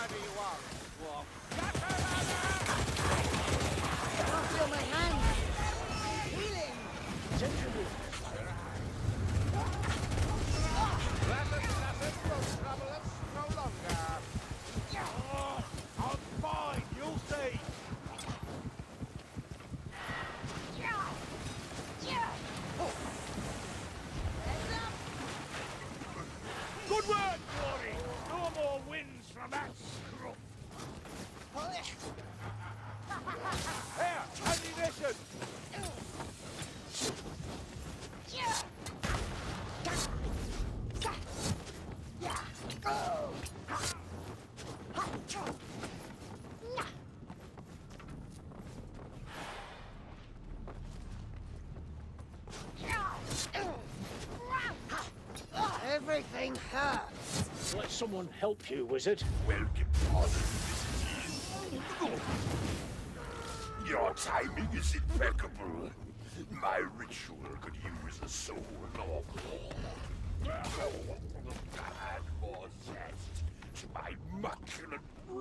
do you want, dwarf? Can't feel my hands. Healing. Gentlemen, Blessed will trouble us no longer. I'm fine, you'll see. Good work, Glory. No more wins from that scruff. Here, ammunition. Everything hurts. Let someone help you, wizard. Welcome, Father. Your timing is impeccable. My ritual could use a soul. Add more zest to my maculate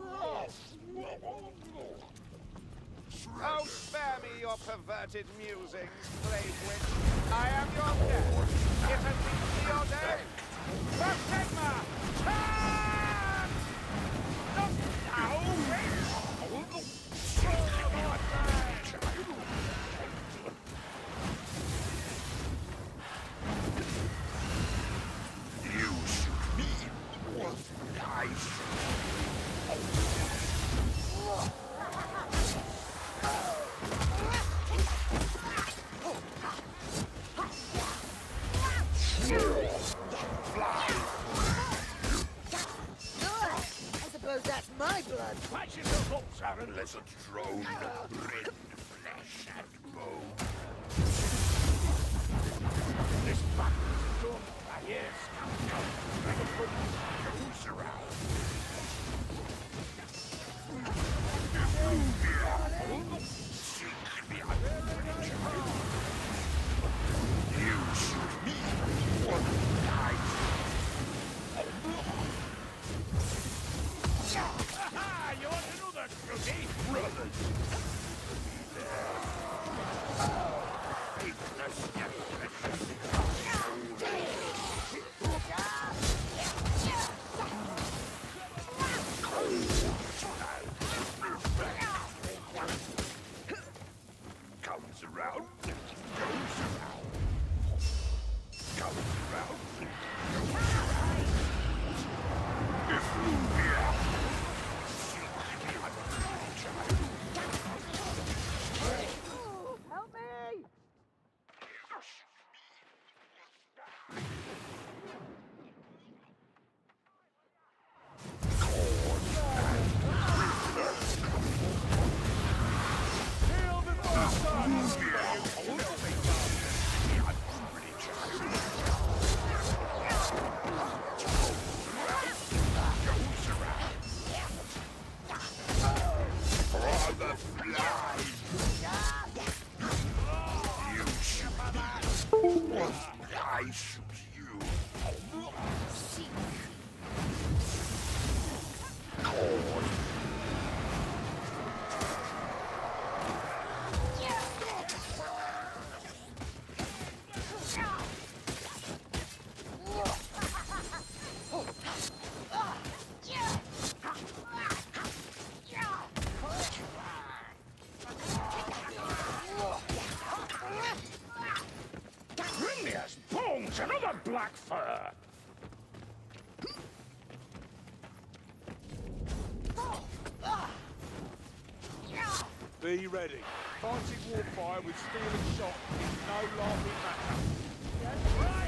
Oh, spare me your perverted musings, slave witch. I am your death. It has been your day. Protecma! Charge! Not You shoot me. I I suppose that's my blood. Patch yourself up, Sharon. unless a drone rend flesh and bone. This battle is done. I hear scoundrel. Goes around. Seek the adventure. You shoot me. I Ha! You want another cookie? brothers. Comes around, goes around. Comes around, goes around. Effluvia. Help me! I shoot you. Grimlius bones, another black fur. Be ready. Fighting warfire with steel and shot is no laughing matter.